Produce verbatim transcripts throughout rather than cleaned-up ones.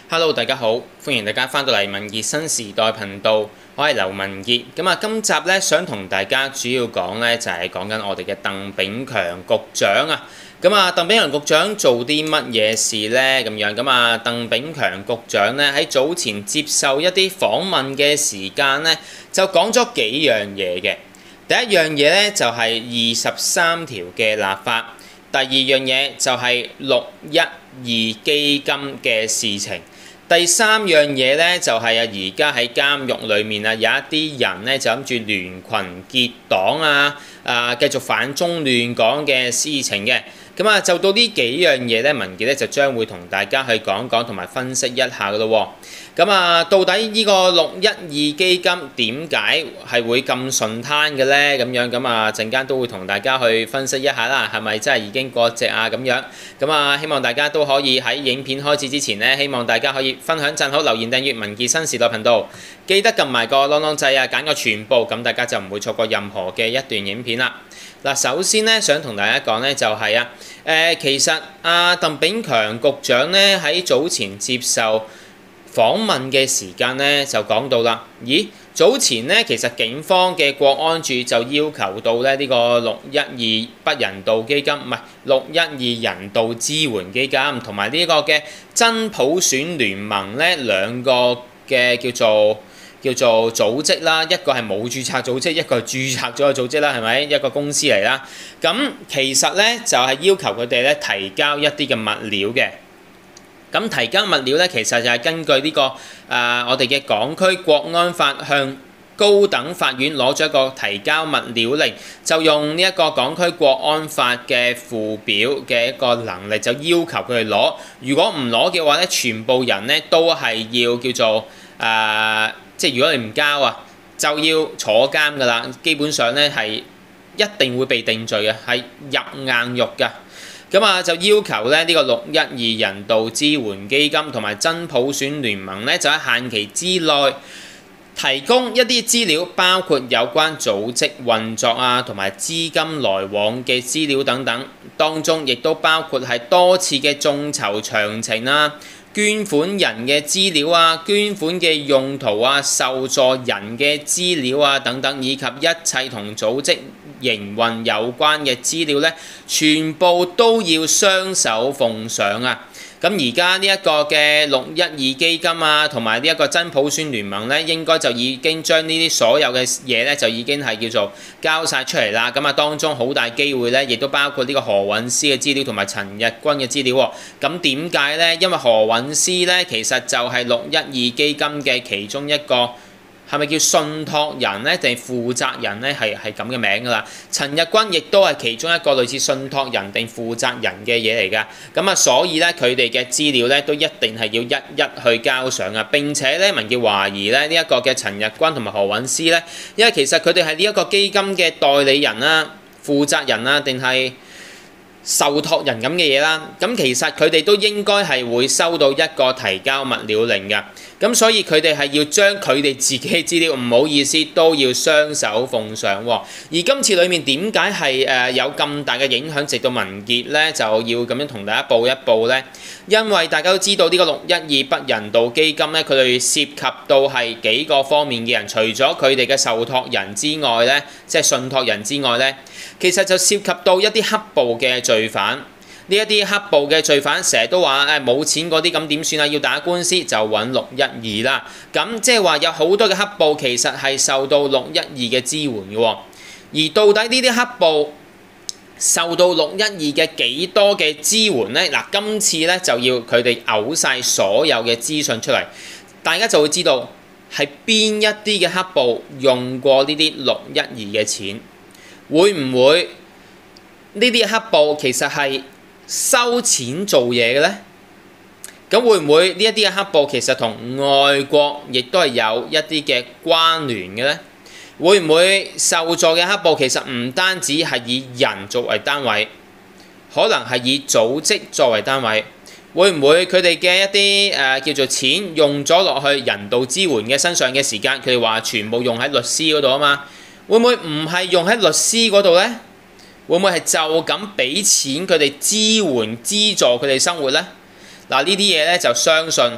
Hello，大家好，歡迎大家翻到嚟文傑新時代頻道，我係劉文傑。咁啊，今集咧想同大家主要講咧就係講緊我哋嘅鄧炳強局長啊。咁啊，鄧炳強局長做啲乜嘢事咧？咁樣咁啊，鄧炳強局長咧喺早前接受一啲訪問嘅時間咧，就講咗幾樣嘢嘅。第一樣嘢咧就係二十三條嘅立法，第二樣嘢就係六一二基金嘅事情。第三樣嘢咧就係啊，而家喺監獄裏面啊，有一啲人咧就諗住聯群結黨啊，啊繼續反中亂港嘅事情嘅。咁啊，就到呢幾樣嘢咧，文傑咧就將會同大家去講講同埋分析一下噶咯喎。咁啊，到底呢個六一二基金點解係會咁順攤嘅咧？咁樣咁啊，陣間都會同大家去分析一下啦，係咪真係已經割席啊？咁樣咁啊，希望大家都可以喺影片開始之前咧，希望大家可以分享、讚好、留言、訂閱文傑新時代頻道，記得撳埋個啷啷掣啊，揀個全部，咁大家就唔會錯過任何嘅一段影片啦。嗱，首先咧想同大家講咧就係啊，誒其實阿鄧炳強局長咧喺早前接受訪問嘅時間咧就講到啦，咦，早前咧其實警方嘅國安處就要求到咧呢個六一二不人道基金，唔係六一二人道支援基金，同埋呢個嘅真普選聯盟咧兩個嘅叫做叫做組織啦，一個係冇註冊組織，一個係註冊咗嘅組織啦，係咪一個公司嚟啦？咁其實咧就係要求佢哋咧提交一啲嘅物料嘅。咁提交物料咧，其實就係根據呢、這個誒、呃、我哋嘅港區國安法向高等法院攞咗一個提交物料令，就用呢一個港區國安法嘅附表嘅一個能力，就要求佢哋攞。如果唔攞嘅話咧，全部人咧都係要叫做誒。呃即係如果你唔交啊，就要坐監㗎啦。基本上咧係一定會被定罪嘅，係入硬獄㗎。咁啊就要求咧呢個六一二人道支援基金同埋真普選聯盟咧，就喺限期之內提供一啲資料，包括有關組織運作啊同埋資金來往嘅資料等等。當中亦都包括係多次嘅眾籌詳情啊、捐款人嘅資料啊、捐款嘅用途啊、受助人嘅資料啊等等，以及一切同組織營運有關嘅資料咧，全部都要雙手奉上啊！咁而家呢一個嘅六一二基金啊，同埋呢一個真普選聯盟咧，應該就已經將呢啲所有嘅嘢咧，就已經係叫做交晒出嚟啦。咁啊，當中好大機會咧，亦都包括呢個何韻詩嘅資料同埋陳日君嘅資料喎。咁點解咧？因為何韻詩咧，其實就係六一二基金嘅其中一個。係咪叫信託人咧，定係負責人咧？係係咁嘅名㗎啦。陳日君亦都係其中一個類似信託人定負責人嘅嘢嚟㗎。咁啊，所以咧佢哋嘅資料咧都一定係要一一去交上啊。並且咧，文傑懷疑咧呢一個嘅陳日君同埋何韻詩咧，因為其實佢哋係呢一個基金嘅代理人啦、負責人啦，定係受託人咁嘅嘢啦。咁其實佢哋都應該係會收到一個提交物料令㗎。咁所以佢哋係要將佢哋自己嘅資料，唔好意思都要雙手奉上喎。而今次裏面點解係誒有咁大嘅影響，直到文傑咧就要咁樣同大家報一報咧？因為大家都知道呢個六一二不人道基金咧，佢哋涉及到係幾個方面嘅人，除咗佢哋嘅受託人之外咧，即係信託人之外咧，其實就涉及到一啲黑暴嘅罪犯。呢一啲黑暴嘅罪犯成日都話誒冇錢嗰啲，咁點算啊？要打官司就揾六一二啦。咁即係話有好多嘅黑暴其實係受到六一二嘅支援嘅喎。而到底呢啲黑暴受到六一二嘅幾多嘅支援呢？嗱，今次咧就要佢哋嘔晒所有嘅資訊出嚟，大家就會知道係邊一啲嘅黑暴用過呢啲六一二嘅錢，會唔會呢啲黑暴其實係收錢做嘢嘅咧？咁會唔會呢一啲嘅黑暴其實同外國亦都係有一啲嘅關聯嘅咧？會唔會受助嘅黑暴其實唔單止係以人作為單位，可能係以組織作為單位？會唔會佢哋嘅一啲誒、呃、叫做錢用咗落去人道支援嘅身上嘅時間，佢哋話全部用喺律師嗰度啊嘛？會唔會唔係用喺律師嗰度咧？會唔會係就咁俾錢佢哋支援資助佢哋生活咧？嗱，呢啲嘢咧就相信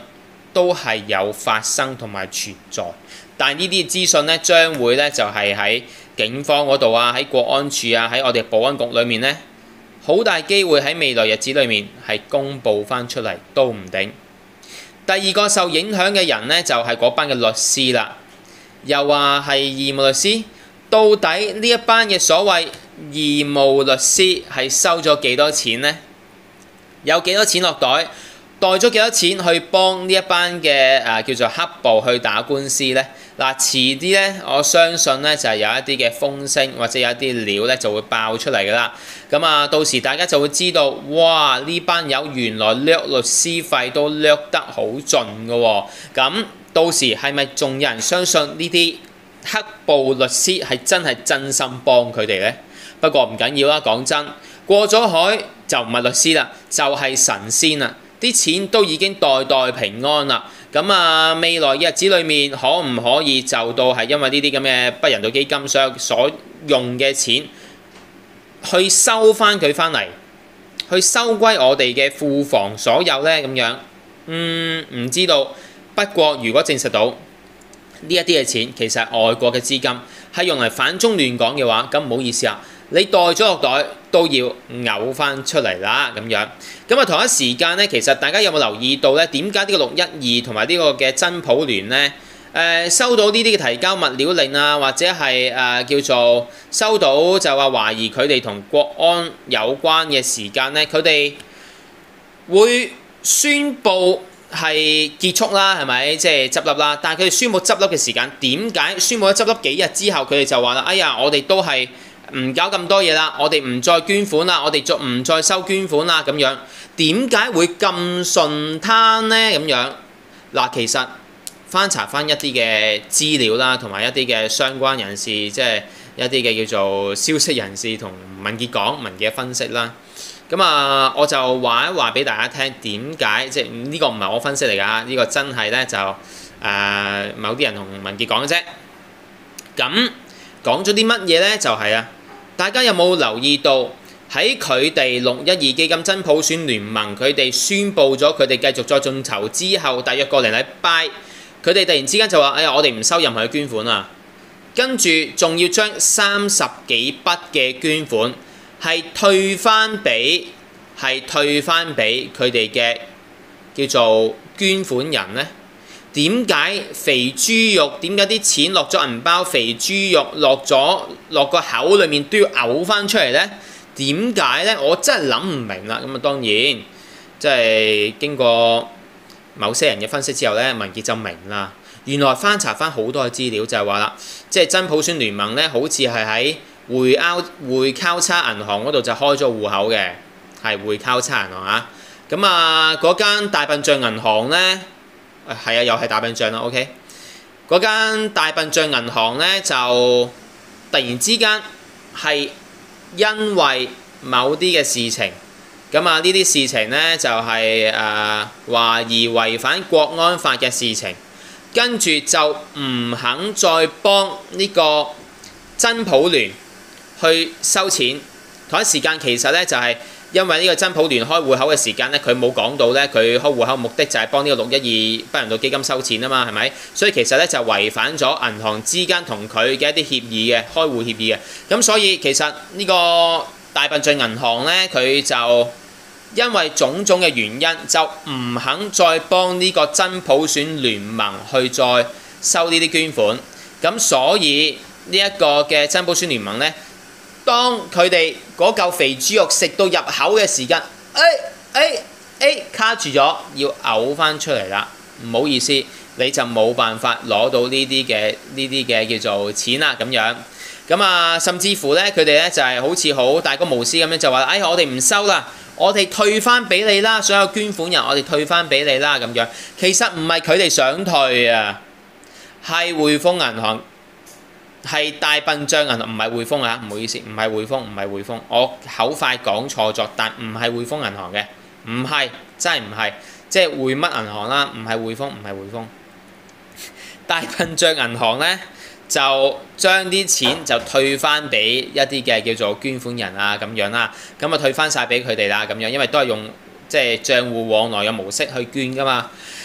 都係有發生同埋存在。但係呢啲資訊咧，將會咧就係喺警方嗰度啊，喺國安處啊，喺我哋保安局裏面咧，好大機會喺未來日子裏面係公佈翻出嚟都唔定。第二個受影響嘅人咧，就係嗰班嘅律師啦，又話係義務律師。到底呢一班嘅所謂義務律師係收咗幾多錢呢？有幾多錢落袋？袋咗幾多錢去幫呢一班嘅誒、啊、叫做黑暴去打官司呢？嗱、啊，遲啲咧，我相信咧就係、是、有一啲嘅風聲或者有一啲料咧就會爆出嚟噶啦。咁啊，到時大家就會知道，哇！呢班友原來掠律師費都掠得好盡噶喎。咁到時係咪仲有人相信呢啲黑暴律師係真係真心幫佢哋呢？不過唔緊要啦，講真，過咗海就唔係律師啦，就係、是、神仙啦。啲錢都已經代代平安啦。咁啊，未來嘅日子裏面，可唔可以就到係因為呢啲咁嘅不人道基金商所用嘅錢，去收翻佢翻嚟，去收歸我哋嘅庫房所有呢？咁樣，嗯，唔知道。不過如果證實到呢一啲嘅錢其實係外國嘅資金，係用嚟反中亂港嘅話，咁唔好意思啊。你袋咗落袋都要嘔翻出嚟啦，咁樣。咁啊，同一時間咧，其實大家有冇留意到咧？點解呢個六一二同埋呢個嘅真普聯咧，誒、呃、收到呢啲嘅提交物料令啊，或者係誒、呃、叫做收到就話懷疑佢哋同國安有關嘅時間咧，佢哋會宣布係結束啦，係咪？即係執笠啦。但係佢哋宣布執笠嘅時間，點解宣布咗執笠幾日之後，佢哋就話啦：哎呀，我哋都係唔搞咁多嘢啦，我哋唔再捐款啦，我哋再唔再收捐款啦，咁樣點解會咁順攤呢？咁樣嗱，其實翻查翻一啲嘅資料啦，同埋一啲嘅相關人士，即係一啲嘅叫做消息人士同文傑講文傑分析啦。咁啊，我就話一話俾大家聽，點解即係呢個唔係我分析嚟㗎？呢個真係咧就誒、呃、某啲人同文傑講嘅啫。咁講咗啲乜嘢咧？就係、是、啊。大家有冇留意到喺佢哋六一二基金真普選聯盟佢哋宣布咗佢哋繼續再眾籌之後，大約個零禮拜，佢哋突然之間就話：哎呀，我哋唔收任何嘅捐款啊！跟住仲要將三十幾筆嘅捐款係退翻俾係退翻俾佢哋嘅叫做捐款人呢？點解肥豬肉？點解啲錢落咗銀包，肥豬肉落咗落個口裏面都要嘔翻出嚟呢？點解呢？我真係諗唔明啦。咁啊，當然即係經過某些人嘅分析之後呢，文傑就明啦。原來翻查翻好多嘅資料就係話啦，即係真普選聯盟呢，好似係喺匯交匯交叉銀行嗰度就開咗戶口嘅，係匯交叉銀行啊。咁啊，嗰間大笨象銀行呢。係啊，又係大笨象啦。OK，嗰間大笨象銀行咧，就突然之間係因為某啲嘅事情，咁啊呢啲事情咧就係誒懷疑違反國安法嘅事情，跟住就唔肯再幫呢個真普聯去收錢。同一時間其實咧就係、是。因為呢個真普聯開戶口嘅時間咧，佢冇講到咧，佢開戶口目的就係幫呢個六一二不人道基金收錢啊嘛，係咪？所以其實咧就違反咗銀行之間同佢嘅一啲協議嘅開戶協議嘅。咁所以其實呢個大笨象銀行咧，佢就因為種種嘅原因，就唔肯再幫呢個真普選聯盟去再收呢啲捐款。咁所以呢一個嘅真普選聯盟咧。當佢哋嗰嚿肥豬肉食到入口嘅時間，誒誒誒卡住咗，要嘔翻出嚟啦！唔好意思，你就冇辦法攞到呢啲嘅呢啲嘅叫做錢啦咁樣。咁啊，甚至乎咧，佢哋咧就係、是、好似好大個無私咁樣就話：哎，我哋唔收啦，我哋退翻俾你啦，所有捐款人我哋退翻俾你啦咁樣。其實唔係佢哋想退啊，係匯豐銀行。係大笨象銀行，唔係匯豐啊！唔好意思，唔係匯豐，唔係匯豐，我口快講錯咗，但唔係匯豐銀行嘅，唔係，真係唔係，即係匯乜銀行啦？唔係匯豐，唔係匯豐。大笨象銀行咧就將啲錢就退翻俾一啲嘅叫做捐款人啊咁樣啦，咁啊退翻晒俾佢哋啦咁樣，因為都係用即係賬戶往來嘅模式去捐噶嘛。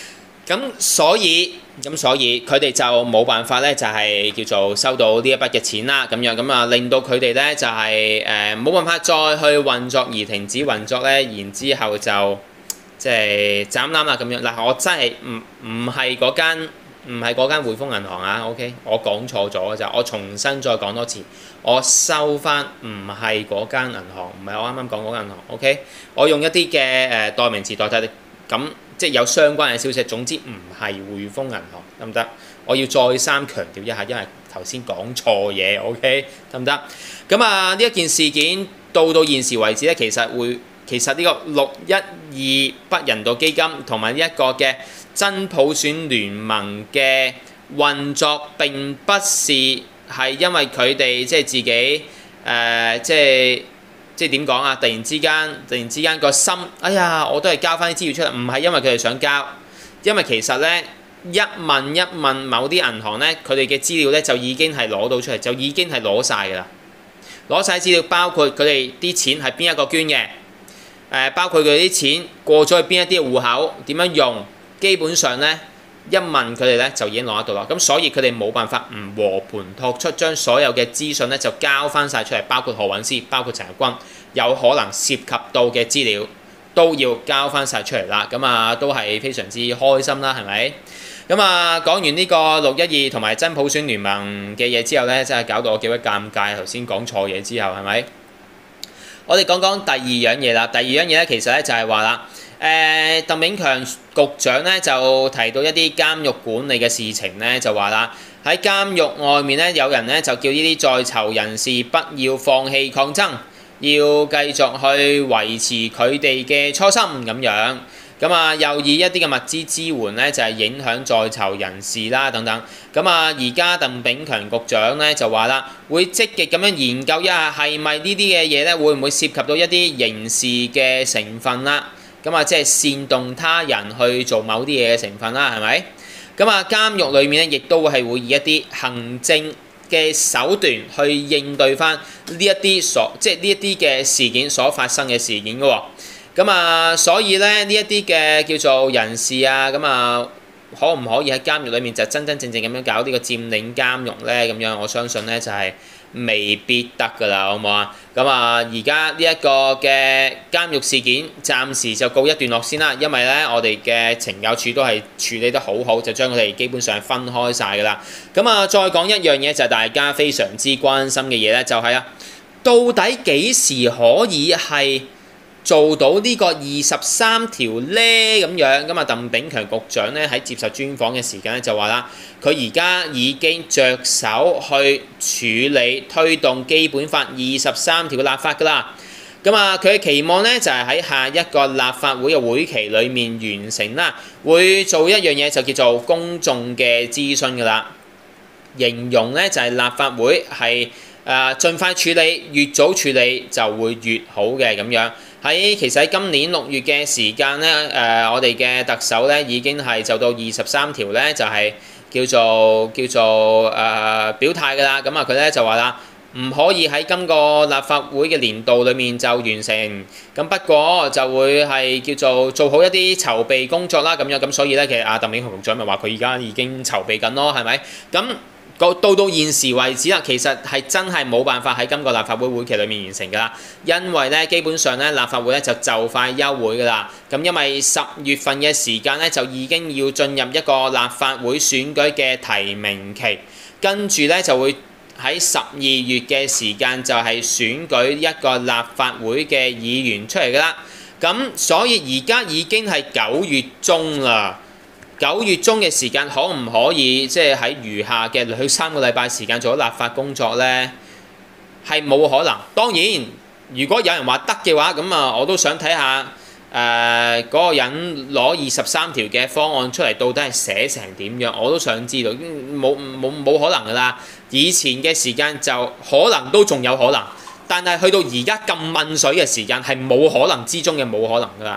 咁所以咁所以佢哋就冇辦法咧，就係、是、叫做收到呢一筆嘅錢啦，咁樣咁啊，令到佢哋咧就係誒冇辦法再去運作而停止運作咧，然之後就即係斬纜啦咁樣。嗱，我真係唔唔係嗰間唔係嗰間匯豐銀行啊 ，OK， 我講錯咗就，我重新再講多次，我收翻唔係嗰間銀行，唔係我啱啱講嗰間銀行 ，OK， 我用一啲嘅誒代名詞代替咁。即係有相關嘅消息，總之唔係匯豐銀行，得唔得？我要再三強調一下，因為頭先講錯嘢 ，OK， 得唔得？咁啊，呢一件事件到到現時為止咧，其實會其實呢個六一二不人道基金同埋呢一個嘅真普選聯盟嘅運作並不是係因為佢哋即係自己誒、呃、即係。即係點講啊？突然之間，突然之間個心，哎呀，我都係交翻啲資料出嚟，唔係因為佢哋想交，因為其實咧一問一問某啲銀行咧，佢哋嘅資料咧就已經係攞到出嚟，就已經係攞晒㗎啦，攞晒資料，包括佢哋啲錢係邊一個捐嘅，誒、呃，包括佢哋啲錢過咗去邊一啲戶口，點樣用，基本上咧。一問佢哋咧就已經攞得到啦，咁所以佢哋冇辦法唔和盤托出，將所有嘅資訊咧就交翻晒出嚟，包括何韻詩、包括陳日君有可能涉及到嘅資料都要交翻晒出嚟啦。咁啊都係非常之開心啦，係咪？咁啊講完呢個六一二同埋真普選聯盟嘅嘢之後咧，真係搞到我幾鬼尷尬。頭先講錯嘢之後係咪？我哋講講第二樣嘢啦。第二樣嘢咧其實咧就係話啦。誒、呃、鄧炳強局長咧就提到一啲監獄管理嘅事情咧，就話啦喺監獄外面咧有人咧就叫呢啲在囚人士不要放棄抗爭，要繼續去維持佢哋嘅初心咁樣。咁啊又以一啲嘅物資支援咧就係、是、影響在囚人士啦等等。咁啊而家鄧炳強局長咧就話啦，會積極咁樣研究一下係咪呢啲嘅嘢咧會唔會涉及到一啲刑事嘅成分啦。咁啊，即係煽動他人去做某啲嘢嘅成分啦，係咪？咁啊，監獄裏面咧，亦都係會以一啲行政嘅手段去應對翻呢一啲所，即係呢一啲嘅事件所發生嘅事件嘅喎。咁啊，所以咧呢一啲嘅叫做人士啊，咁啊，可唔可以喺監獄裏面就真真正正咁樣搞呢個佔領監獄咧？咁樣我相信咧就係、是。未必得㗎啦，好唔好啊？咁啊，而家呢一個嘅監獄事件暫時就告一段落先啦，因為咧我哋嘅懲教處都係處理得好好，就將佢哋基本上分開晒㗎啦。咁啊，再講一樣嘢就係大家非常之關心嘅嘢咧，就係啊，到底幾時可以係做到呢個二十三條咧？咁樣咁啊，鄧炳強局長咧喺接受專訪嘅時間咧就話啦，佢而家已經着手去處理推動基本法二十三條嘅立法㗎啦。咁啊，佢嘅期望咧就係、是、喺下一個立法會嘅會期裡面完成啦，會做一樣嘢就叫做公眾嘅諮詢㗎啦。形容咧就係、是、立法會係誒盡快處理，越早處理就會越好嘅咁樣。喺其實喺今年六月嘅時間咧，誒、呃、我哋嘅特首咧已經係就到二十三條咧，就係、是、叫做叫做誒、呃、表態㗎啦。咁啊佢咧就話啦，唔可以喺今個立法會嘅年度裡面就完成。咁不過就會係叫做做好一啲籌備工作啦。咁樣咁所以咧，其實阿鄧炳強局長咪話佢而家已經籌備緊咯，係咪？咁到到現時為止啦，其實係真係冇辦法喺今個立法會會期裏面完成㗎啦，因為咧基本上咧立法會咧就就快休會㗎啦。咁因為十月份嘅時間咧就已經要進入一個立法會選舉嘅提名期，跟住咧就會喺十二月嘅時間就係選舉一個立法會嘅議員出嚟㗎啦。咁所以而家已經係九月中啦。九月中嘅時間可唔可以即係喺餘下嘅兩三個禮拜時間做咗立法工作呢？係冇可能。當然，如果有人話得嘅話，咁啊我都想睇下誒嗰個人攞二十三條嘅方案出嚟，到底係寫成點樣？我都想知道。冇冇冇可能㗎啦！以前嘅時間就可能都仲有可能，但係去到而家咁問水嘅時間係冇可能之中嘅冇可能㗎啦。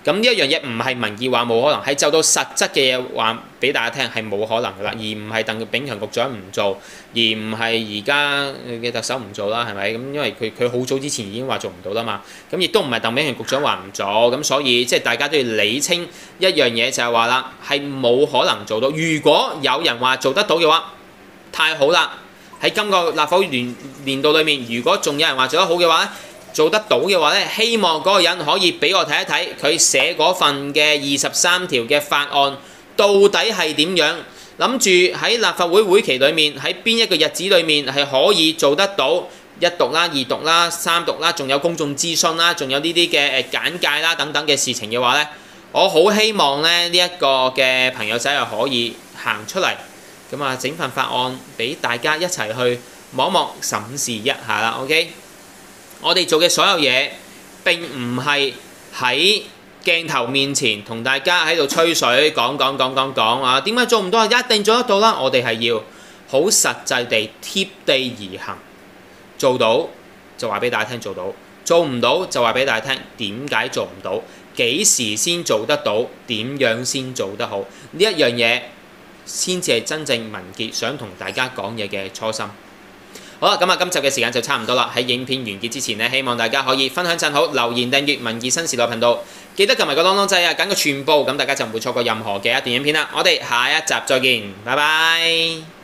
咁呢一樣嘢唔係民意話冇可能，係就到實質嘅嘢話俾大家聽係冇可能噶啦，而唔係鄧炳強局長唔做，而唔係而家嘅特首唔做啦，係咪？咁因為佢佢好早之前已經話做唔到啦嘛，咁亦都唔係鄧炳強局長話唔做，咁所以即係大家都要理清一樣嘢就係話啦，係冇可能做到。如果有人話做得到嘅話，太好啦！喺今個立法會年年度裏面，如果仲有人話做得好嘅話咧，做得到嘅話咧，希望嗰個人可以俾我睇一睇佢寫嗰份嘅二十三條嘅法案到底係點樣，諗住喺立法會會期裏面喺邊一個日子裏面係可以做得到一讀啦、二讀啦、三讀啦，仲有公眾諮詢啦，仲有呢啲嘅誒簡介啦等等嘅事情嘅話咧，我好希望咧呢一個嘅朋友仔又可以行出嚟。咁啊，整份法案俾大家一齊去望望審視一下啦。OK， 我哋做嘅所有嘢並唔係喺鏡頭面前同大家喺度吹水講講講講講啊，點解做唔到啊？一定做得到啦！我哋係要好實際地貼地而行，做到就話俾大家聽做到，做唔到就話俾大家聽點解做唔到，幾時先做得到，點樣先做得好，呢一樣嘢先至係真正民結想同大家講嘢嘅初心。好啦，咁啊，今集嘅時間就差唔多啦。喺影片完結之前呢，希望大家可以分享、讚好、留言、訂閱民結新時代頻道，記得撳埋個當當掣啊，揀個全部，咁大家就唔會錯過任何嘅一段影片啦。我哋下一集再見，拜拜。